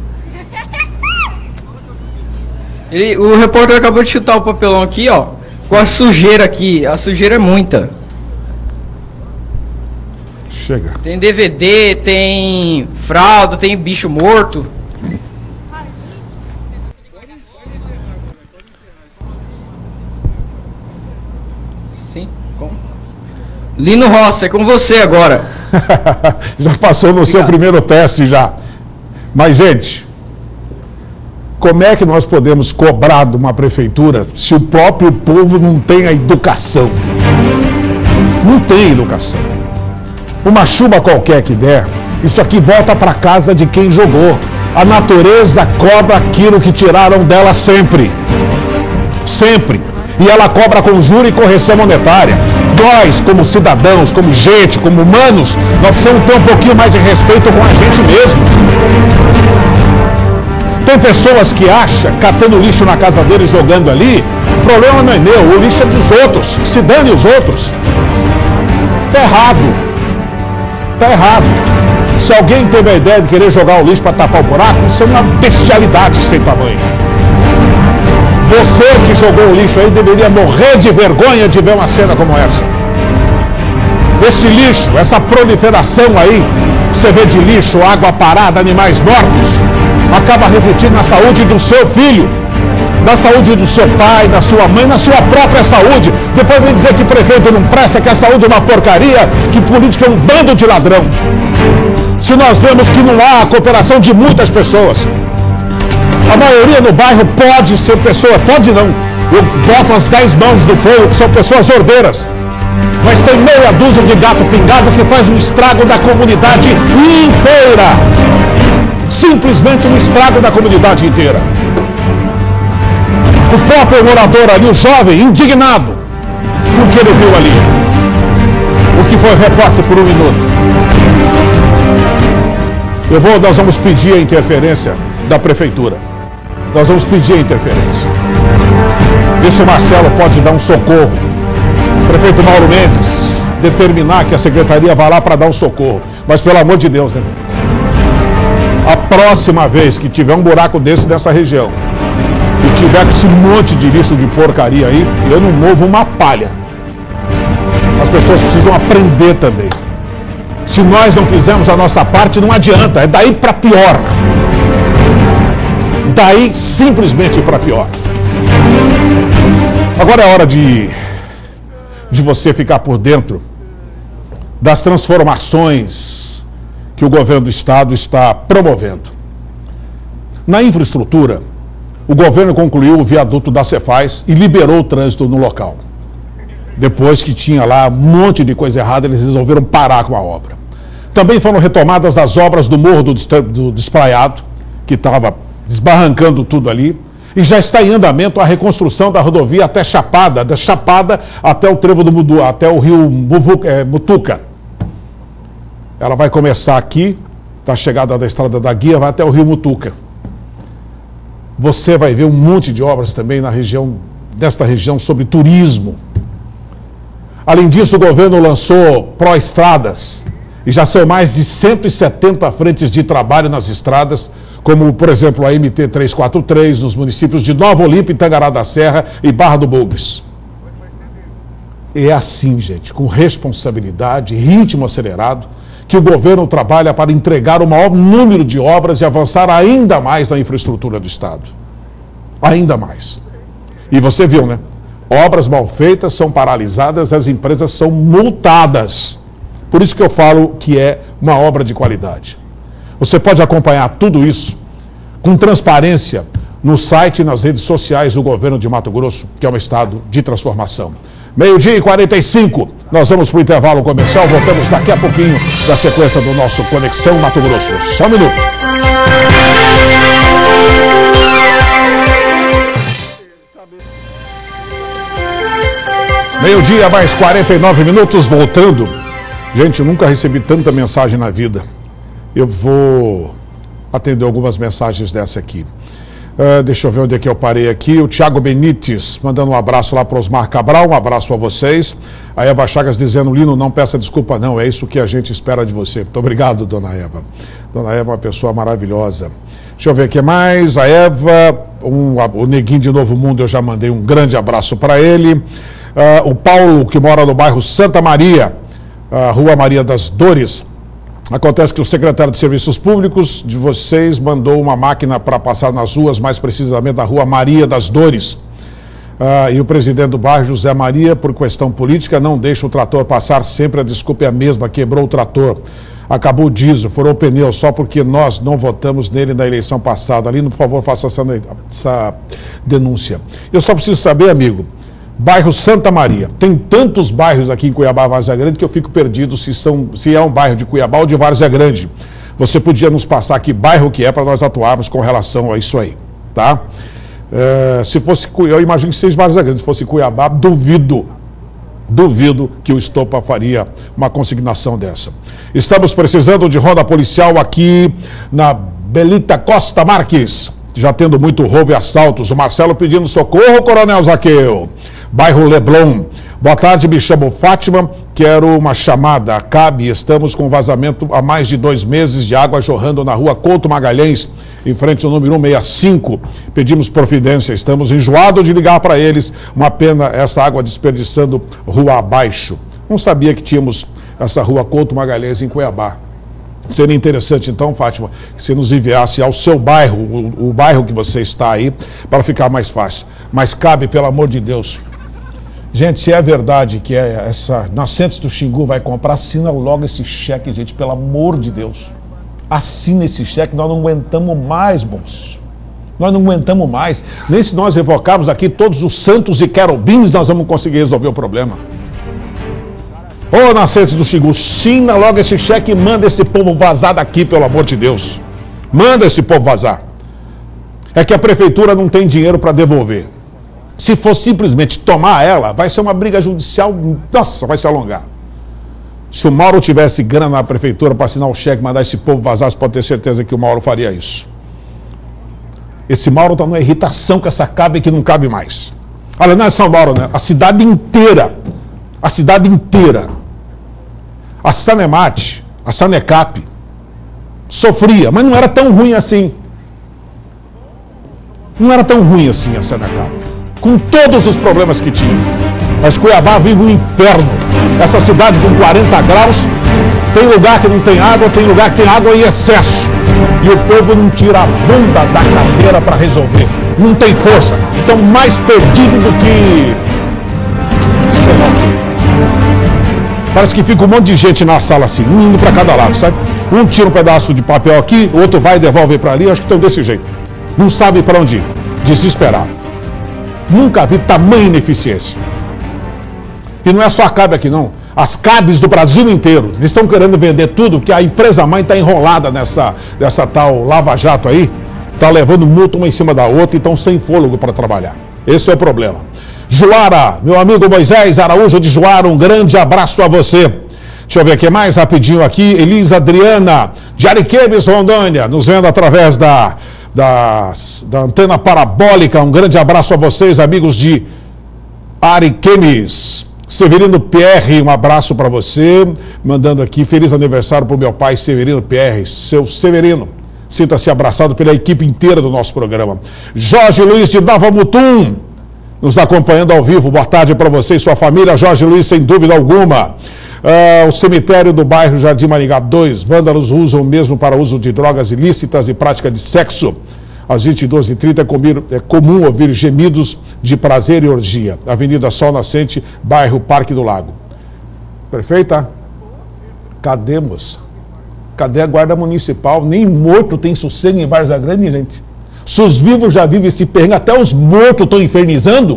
Ele, o repórter acabou de chutar o papelão aqui, ó, com a sujeira aqui. A sujeira é muita. Chega. Tem D V D, tem fralda, tem bicho morto. Sim, como? Lino Rossi, é com você agora. Já passou no Obrigado. Seu primeiro teste já. Mas, gente, como é que nós podemos cobrar de uma prefeitura se o próprio povo não tem a educação? Não tem educação. Uma chuva qualquer que der, isso aqui volta para casa de quem jogou. A natureza cobra aquilo que tiraram dela sempre. Sempre. E ela cobra com juros e correção monetária. Nós, como cidadãos, como gente, como humanos, nós precisamos ter um pouquinho mais de respeito com a gente mesmo. Tem pessoas que acham, catando lixo na casa deles, jogando ali, o problema não é meu, o lixo é dos outros. Se dane os outros. Tá errado. Está errado. Se alguém teve a ideia de querer jogar o lixo para tapar o buraco, isso é uma bestialidade sem tamanho. Você que jogou o lixo aí deveria morrer de vergonha de ver uma cena como essa. Esse lixo, essa proliferação aí, você vê de lixo, água parada, animais mortos, acaba refletindo na saúde do seu filho, da saúde do seu pai, da sua mãe, na sua própria saúde. Depois vem dizer que prefeito não presta, que a saúde é uma porcaria, que política é um bando de ladrão. Se nós vemos que não há a cooperação de muitas pessoas. A maioria no bairro pode ser pessoa, pode não. Eu boto as dez mãos do fogo, que são pessoas ordeiras. Mas tem meia dúzia de gato pingado que faz um estrago da comunidade inteira. Simplesmente um estrago da comunidade inteira. O próprio morador ali, o jovem, indignado com o que ele viu ali. O que foi repórter por um minuto. Eu vou, nós vamos pedir a interferência da prefeitura. Nós vamos pedir a interferência. Ver se o Marcelo pode dar um socorro. O prefeito Mauro Mendes determinar que a secretaria vá lá para dar um socorro. Mas pelo amor de Deus, né? A próxima vez que tiver um buraco desse nessa região e tiver com esse monte de lixo de porcaria aí, eu não movo uma palha. As pessoas precisam aprender também. Se nós não fizermos a nossa parte, não adianta. É daí para pior. Daí simplesmente para pior. Agora é hora de, de você ficar por dentro das transformações que o governo do estado está promovendo. Na infraestrutura, o governo concluiu o viaduto da Cefaz e liberou o trânsito no local. Depois que tinha lá um monte de coisa errada, eles resolveram parar com a obra. Também foram retomadas as obras do Morro do, do Despraiado, que estava desbarrancando tudo ali, e já está em andamento a reconstrução da rodovia até Chapada, da Chapada até o trevo do Mudu, até o rio Muvu, é, Mutuca. Ela vai começar aqui, da chegada da Estrada da Guia, vai até o rio Mutuca. Você vai ver um monte de obras também na região, desta região, sobre turismo. Além disso, o governo lançou pró-estradas, e já são mais de cento e setenta frentes de trabalho nas estradas, como, por exemplo, a M T trezentos e quarenta e três, nos municípios de Nova Olímpia, Tangará da Serra e Barra do Bugres. É assim, gente, com responsabilidade, ritmo acelerado, que o governo trabalha para entregar o maior número de obras e avançar ainda mais na infraestrutura do estado. Ainda mais. E você viu, né? Obras mal feitas são paralisadas, as empresas são multadas. Por isso que eu falo que é uma obra de qualidade. Você pode acompanhar tudo isso com transparência no site e nas redes sociais do governo de Mato Grosso, que é um estado de transformação. Meio-dia e quarenta e cinco, nós vamos para o intervalo comercial, voltamos daqui a pouquinho da sequência do nosso Conexão Mato Grosso. Só um minuto. Meio-dia mais quarenta e nove minutos, voltando. Gente, eu nunca recebi tanta mensagem na vida. Eu vou atender algumas mensagens dessa aqui. Uh, deixa eu ver onde é que eu parei aqui. O Thiago Benites mandando um abraço lá para Osmar Cabral, um abraço a vocês. A Eva Chagas dizendo, Lino, não peça desculpa não, é isso que a gente espera de você. Muito obrigado, dona Eva. Dona Eva é uma pessoa maravilhosa. Deixa eu ver o que mais. A Eva, um, o Neguinho de Novo Mundo, eu já mandei um grande abraço para ele. Uh, o Paulo, que mora no bairro Santa Maria, uh, Rua Maria das Dores. Acontece que o secretário de Serviços Públicos de vocês mandou uma máquina para passar nas ruas, mais precisamente na Rua Maria das Dores. Ah, e o presidente do bairro, José Maria, por questão política, não deixa o trator passar, sempre a desculpa é a mesma, quebrou o trator. Acabou o diesel, furou o pneu, só porque nós não votamos nele na eleição passada. Ali, por favor, faça essa, essa denúncia. Eu só preciso saber, amigo, bairro Santa Maria. Tem tantos bairros aqui em Cuiabá, Várzea Grande, que eu fico perdido se, são, se é um bairro de Cuiabá ou de Várzea Grande. Você podia nos passar que bairro que é para nós atuarmos com relação a isso aí, tá? É, se fosse, eu imagino que seja Várzea Grande, se fosse Cuiabá, duvido, duvido que o Estopa faria uma consignação dessa. Estamos precisando de ronda policial aqui na Belita Costa Marques, já tendo muito roubo e assaltos. O Marcelo pedindo socorro, Coronel Zaqueu. Bairro Leblon. Boa tarde, me chamo Fátima, quero uma chamada. Cabe, estamos com vazamento há mais de dois meses de água jorrando na rua Couto Magalhães, em frente ao número cento e sessenta e cinco. Pedimos providência, estamos enjoados de ligar para eles. Uma pena essa água desperdiçando rua abaixo. Não sabia que tínhamos essa rua Couto Magalhães em Cuiabá. Seria interessante, então, Fátima, que você nos enviasse ao seu bairro, o, o bairro que você está aí, para ficar mais fácil. Mas cabe, pelo amor de Deus. Gente, se é verdade que é essa Nascentes do Xingu vai comprar, assina logo esse cheque, gente, pelo amor de Deus. Assina esse cheque, nós não aguentamos mais, moço. Nós não aguentamos mais. Nem se nós evocarmos aqui todos os santos e querubins, nós vamos conseguir resolver o problema. Ô, nascentes do Xingu, china logo esse cheque e manda esse povo vazar daqui, pelo amor de Deus. Manda esse povo vazar. É que a prefeitura não tem dinheiro para devolver. Se for simplesmente tomar ela, vai ser uma briga judicial, nossa, vai se alongar. Se o Mauro tivesse grana na prefeitura para assinar o cheque e mandar esse povo vazar, você pode ter certeza que o Mauro faria isso. Esse Mauro está numa irritação com essa cabe que não cabe mais. Olha, não é São Mauro, né? A cidade inteira, a cidade inteira, a Sanemate, a Sanecap, sofria, mas não era tão ruim assim. Não era tão ruim assim a Sanecap, com todos os problemas que tinha. Mas Cuiabá vive um inferno. Essa cidade com quarenta graus, tem lugar que não tem água, tem lugar que tem água em excesso. E o povo não tira a bunda da cadeira para resolver. Não tem força. Estão mais perdidos do que... sei lá o quê. Parece que fica um monte de gente na sala assim, um indo para cada lado, sabe? Um tira um pedaço de papel aqui, o outro vai e devolve para ali. Acho que estão desse jeito. Não sabe para onde ir. Desesperado. Nunca vi tamanha ineficiência. E não é só a Cabe aqui, não. As cabes do Brasil inteiro. Eles estão querendo vender tudo, que a empresa-mãe está enrolada nessa, nessa tal Lava Jato aí. Está levando multa uma em cima da outra e estão sem fôlego para trabalhar. Esse é o problema. Juara, meu amigo Moisés Araújo de Juara, um grande abraço a você. Deixa eu ver aqui mais rapidinho aqui. Elisa Adriana, de Ariquemes, Rondônia, nos vendo através da, da, da antena parabólica. Um grande abraço a vocês, amigos de Ariquemes. Severino Pierre, um abraço para você. Mandando aqui, feliz aniversário para o meu pai, Severino Pierre. Seu Severino, sinta-se abraçado pela equipe inteira do nosso programa. Jorge Luiz de Nova Mutum, nos acompanhando ao vivo. Boa tarde para você e sua família. Jorge Luiz, sem dúvida alguma. Uh, o cemitério do bairro Jardim Maringá dois. Vândalos usam mesmo para uso de drogas ilícitas e prática de sexo. Às vinte e duas e trinta é comum ouvir gemidos de prazer e orgia. Avenida Sol Nascente, bairro Parque do Lago. Perfeita? Cadê, moça? Cadê a guarda municipal? Nem morto tem sossego em Várzea Grande, gente. Se os vivos já vivem esse perrengue, até os mortos estão infernizando.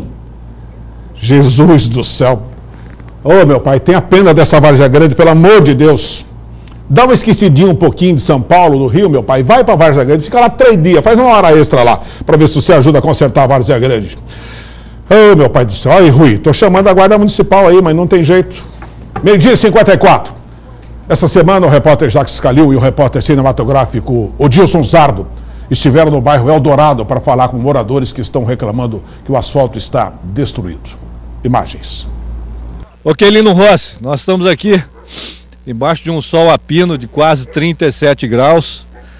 Jesus do céu. Ô, oh, meu pai, tenha pena dessa Várzea Grande, pelo amor de Deus. Dá uma esquecidinha um pouquinho de São Paulo, do Rio, meu pai. Vai para Várzea Grande, fica lá três dias, faz uma hora extra lá, para ver se você ajuda a consertar a Várzea Grande. Ô, oh, meu pai do céu. Ai, Rui, tô chamando a guarda municipal aí, mas não tem jeito. Meio-dia e cinquenta e quatro. Essa semana o repórter Jacques Calil e o repórter cinematográfico Odilson Zardo estiveram no bairro Eldorado para falar com moradores que estão reclamando que o asfalto está destruído. Imagens. Ok, Lino Rossi, nós estamos aqui embaixo de um sol a pino de quase trinta e sete graus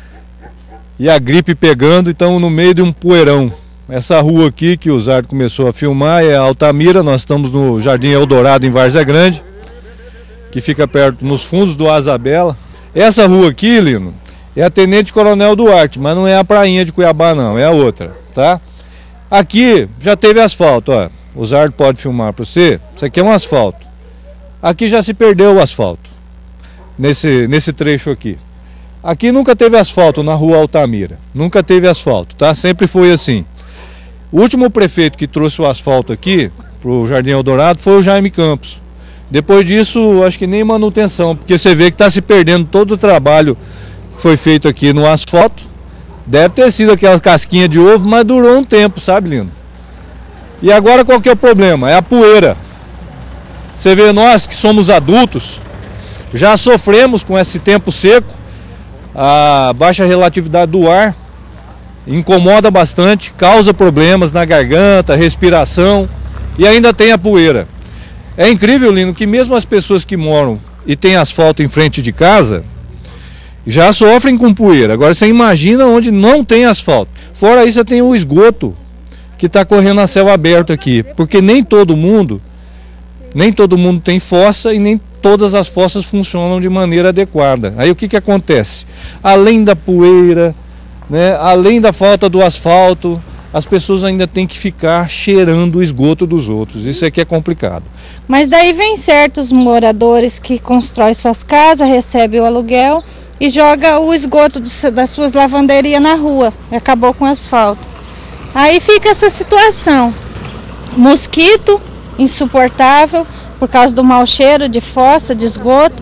e a gripe pegando, então no meio de um poeirão. Essa rua aqui que o Zardo começou a filmar é a Altamira. Nós estamos no Jardim Eldorado em Várzea Grande, que fica perto, nos fundos do Asabela. Essa rua aqui, Lino, é a Tenente Coronel Duarte, mas não é a prainha de Cuiabá não, é a outra, tá? Aqui já teve asfalto, ó. O Zardo pode filmar para você. Isso aqui é um asfalto. Aqui já se perdeu o asfalto, nesse, nesse trecho aqui. Aqui nunca teve asfalto na rua Altamira, nunca teve asfalto, tá? Sempre foi assim. O último prefeito que trouxe o asfalto aqui para o Jardim Eldorado foi o Jaime Campos. Depois disso, acho que nem manutenção, porque você vê que está se perdendo todo o trabalho que foi feito aqui no asfalto. Deve ter sido aquelas casquinhas de ovo, mas durou um tempo, sabe, Lino? E agora qual que é o problema? É a poeira. Você vê, nós que somos adultos, já sofremos com esse tempo seco, a baixa relatividade do ar incomoda bastante, causa problemas na garganta, respiração, e ainda tem a poeira. É incrível, Lino, que mesmo as pessoas que moram e têm asfalto em frente de casa, já sofrem com poeira. Agora você imagina onde não tem asfalto. Fora isso, você tem o esgoto que está correndo a céu aberto aqui, porque nem todo mundo, nem todo mundo tem fossa e nem todas as fossas funcionam de maneira adequada. Aí o que que acontece? Além da poeira, né, além da falta do asfalto, as pessoas ainda têm que ficar cheirando o esgoto dos outros. Isso aqui é complicado. Mas daí vem certos moradores que constroem suas casas, recebem o aluguel e joga o esgoto das suas lavanderias na rua. Acabou com o asfalto. Aí fica essa situação. Mosquito insuportável por causa do mau cheiro de fossa, de esgoto.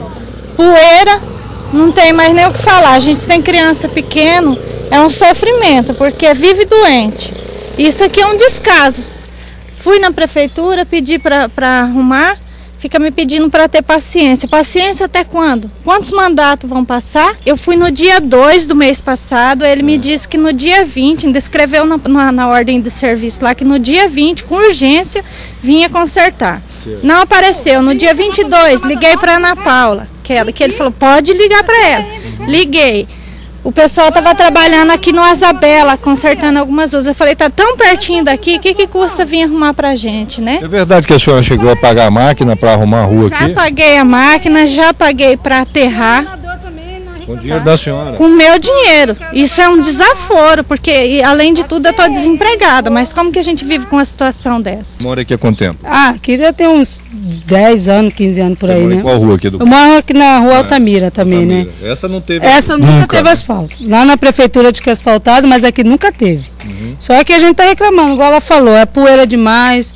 Poeira, não tem mais nem o que falar. A gente tem criança pequena, é um sofrimento, porque vive doente. Isso aqui é um descaso. Fui na prefeitura, pedi para arrumar, fica me pedindo para ter paciência. Paciência até quando? Quantos mandatos vão passar? Eu fui no dia dois do mês passado, ele me disse que no dia vinte, ainda escreveu na, na, na ordem de serviço lá, que no dia vinte, com urgência, vinha consertar. Não apareceu. No dia vinte e dois, liguei para Ana Paula, que, ela, que ele falou, pode ligar para ela. Liguei. O pessoal estava trabalhando aqui no Isabela, consertando algumas luzes. Eu falei, tá tão pertinho daqui, o que, que custa vir arrumar pra gente, né? É verdade que a senhora chegou a pagar a máquina para arrumar a rua já aqui? Já paguei a máquina, já paguei para aterrar. Com o dinheiro da senhora? Com o meu dinheiro. Isso é um desaforo, porque além de tudo eu estou desempregada, mas como que a gente vive com uma situação dessa? Mora aqui há quanto tempo? Ah, aqui já tem uns dez anos, quinze anos por Você aí, mora né? em qual rua aqui do Eu moro aqui na rua Altamira também, Altamira. né? Essa não teve Essa nunca, nunca teve asfalto. Lá na prefeitura diz que é asfaltado, mas aqui nunca teve. Uhum. Só que a gente está reclamando, igual ela falou, é poeira demais,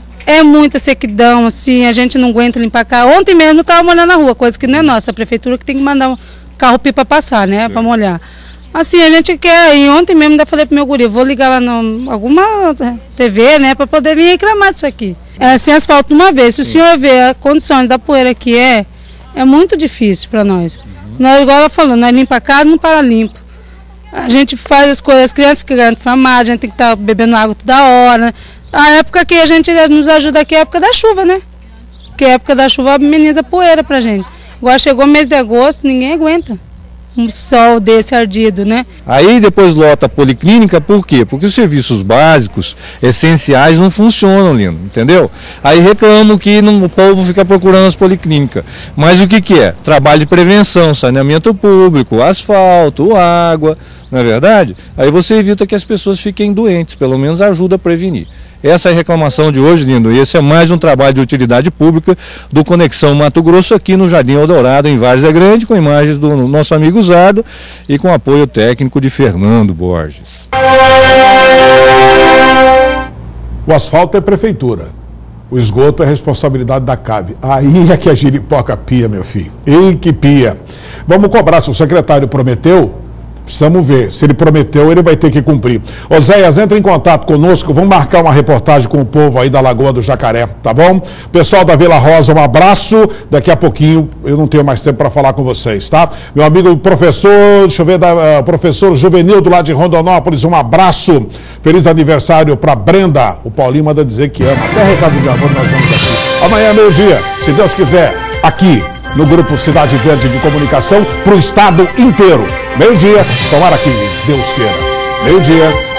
é muita sequidão, assim, a gente não aguenta limpar cá. Ontem mesmo estava molhando na rua, coisa que não é nossa, a prefeitura que tem que mandar um carro-pipa passar, né, para molhar. Assim, a gente quer, e ontem mesmo ainda falei pro meu guri, vou ligar lá em alguma T V, né, para poder vir reclamar disso aqui. É, sem asfalto uma vez, se o senhor vê as condições da poeira que é, é muito difícil para nós. Uhum. Nós, igual ela falou, nós limpa a casa, não para limpo. A gente faz as coisas, as crianças ficam inflamadas, a gente tem que estar tá bebendo água toda hora. A época que a gente nos ajuda aqui é a época da chuva, né? Porque a época da chuva ameniza a poeira pra gente. Agora chegou o mês de agosto, ninguém aguenta um sol desse ardido, né? Aí depois lota a policlínica, por quê? Porque os serviços básicos, essenciais, não funcionam, lindo, entendeu? Aí reclamam que não, o povo fica procurando as policlínicas. Mas o que que é? Trabalho de prevenção, saneamento público, asfalto, água, não é verdade? Aí você evita que as pessoas fiquem doentes, pelo menos ajuda a prevenir. Essa é a reclamação de hoje, lindo, e esse é mais um trabalho de utilidade pública do Conexão Mato Grosso aqui no Jardim Eldorado, em Várzea Grande, com imagens do nosso amigo Zardo e com apoio técnico de Fernando Borges. O asfalto é prefeitura, o esgoto é responsabilidade da C A B. Aí é que a giripoca pia, meu filho. Ei, que pia. Vamos cobrar, se o secretário prometeu, precisamos ver. Se ele prometeu, ele vai ter que cumprir. Oséias, entre em contato conosco, vamos marcar uma reportagem com o povo aí da Lagoa do Jacaré, tá bom? Pessoal da Vila Rosa, um abraço. Daqui a pouquinho, eu não tenho mais tempo para falar com vocês, tá? Meu amigo professor, deixa eu ver, da, uh, professor Juvenil do lado de Rondonópolis, um abraço. Feliz aniversário para Brenda. O Paulinho manda dizer que ama. Até recado de amor nós vamos aqui. Amanhã, meio-dia, se Deus quiser, aqui no Grupo Cidade Verde de Comunicação, para o estado inteiro. Meio-dia, tomara que Deus queira. Meio-dia.